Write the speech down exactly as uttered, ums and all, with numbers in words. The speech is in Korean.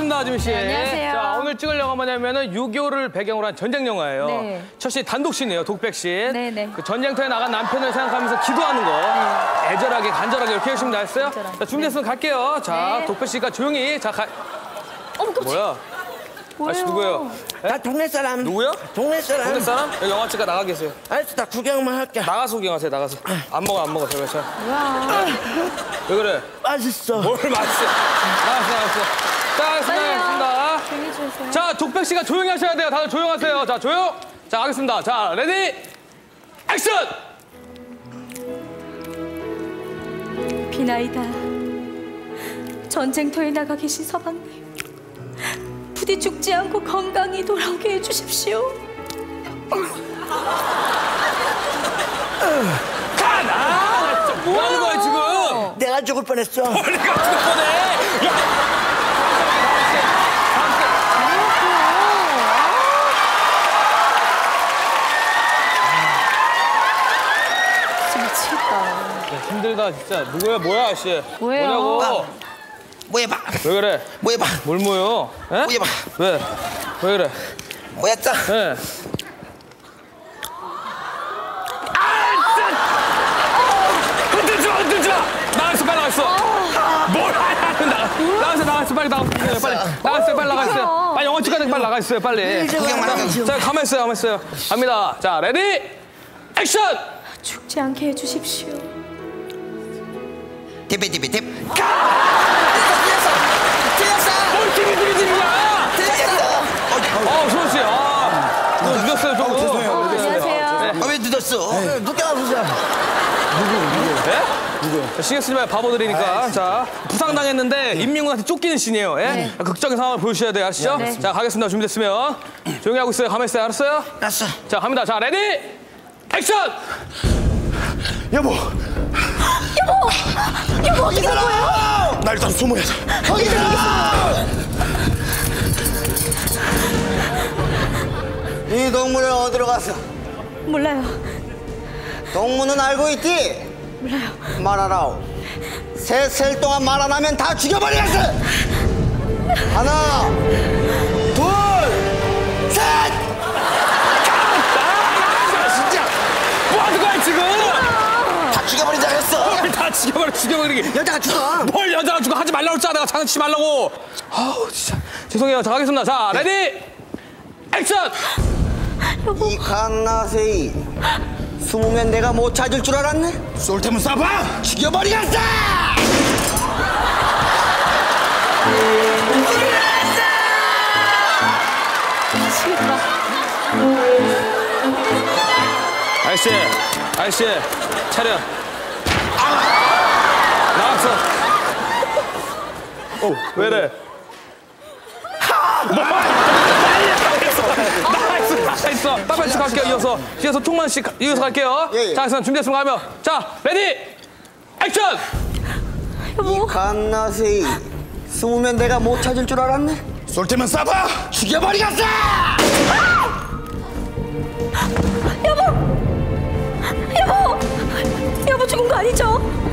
반갑습니다, 아지미 씨. 네, 안녕하세요. 자, 오늘 찍을 영화 뭐냐면은 유교를 배경으로 한 전쟁 영화예요. 네. 첫 씬 단독씬이에요, 독백씬. 네, 네. 그 전쟁터에 나간 남편을 생각하면서 기도하는 거. 네. 애절하게, 간절하게 이렇게 열심히 다 했어요. 간절하게. 자, 준비됐으면 네. 갈게요. 자, 네. 독백씨가 조용히. 자, 가. 어머, 깜짝이야. 뭐야? 아저씨 누구예요? 에? 나 동네 사람. 누구요? 동네 사람. 동네 사람? 여기 영화 찍어 나가 계세요. 알았어, 나 구경만 할게. 나가서 구경하세요, 나가서. 안 먹어, 안 먹어, 제발. 자. 뭐야? 왜 그래? 맛있어. 뭘 맛있어? 나갔어, 나갔어. 자, 알겠습니다. 조용히 해주세요. 자, 독백씨가 조용히 하셔야 돼요. 다들 조용하세요. 자, 조용. 자, 가겠습니다. 자, 레디, 액션! 비나이다. 전쟁터에 나가 계신 서방님. 부디 죽지 않고 건강히 돌아오게 해주십시오. 가나! 뭐 하는 거야, 지금? 내가 죽을 뻔했어. 내가 죽을 뻔해! 야! 미치겠다. 힘들다, 진짜. 누구야, 뭐야, 아저씨? 뭐예요? 뭐냐고? 뭐해봐. 왜 그래? 뭐해봐. 뭘 뭐요? 에? 뭐해봐. 왜? 왜 그래? 뭐였어? 예. 흔들지 마, 흔들지 마! 나갔어, 빨리 나갔어! 뭘 하냐고, 나가, 나갔어, 나갔어, 빨리 나갔어요, 빨리. 나갔어요, 빨리 나갔어요. 빨리 영화 찍어야 돼, 빨리 나가있어요, 빨리. 구경만 하면 자, 가만 있어요, 가만 있어요. 갑니다. 자, 레디, 액션! 죽지 않게 해주십시오. 디비 디비 딥. 뭘 디비디비디비야! 어, 수원 씨, 아, 너 늦었어요, 조금. 죄송해요. 어, 안녕하세요. 아, 왜 늦었어? 늦게 와보자. 네? 누구요? 신경 쓰지 마요. 바보들이니까. 자, 부상당했는데 인민군한테 쫓기는 씬이에요. 예? 네. 극적인 상황을 보여주셔야 돼요. 아시죠? 네. 자, 가겠습니다. 준비됐으면. 조용히 하고 있어요. 가만히 있어요. 알았어요? 알았어. 자, 갑니다. 자, 레디! 액션! 여보. 여보! 여보, 어떻게 된 거예요? 나 일단 숨어야 돼. 거기다! 이 동물은 어디로 갔어? 몰라요. 동물은 알고 있지? 몰라요. 말하라오. 세 셀 동안 말 안 하면 다 죽여버리겠어! 하나, 둘, 셋! 아, 진짜! 뭐 하는 거야, 지금? 다 죽여버리자 그랬어! 뭘 다 죽여버려, 죽여버리기. 여자가 죽어! 뭘 여자가 죽어. 하지 말라고 했잖아. 내가 장난치지 말라고. 아우, 진짜. 죄송해요. 자, 가겠습니다. 자, 레디! 액션! 이 갓나세이 숨으면 내가 못 찾을 줄 알았네? 쏠 테면 쏴봐! 죽여버리겠어! 미치겠다. 아저씨, 아저씨, 차렷. 나왔어. 오, 왜래? 나가있어, 나가있어. 빨리 씩 갈게요, 이어서. 이어서 총만씩 이어서 갈게요. 예, 예. 자, 그럼 준비됐으면 가면. 자, 레디! 액션! 이 갓나세이 숨으면 내가 못 찾을 줄 알았네? 쏠 테면 쏴봐! 죽여버리겠어! 여보! 여보! 여보 죽은 거 아니죠?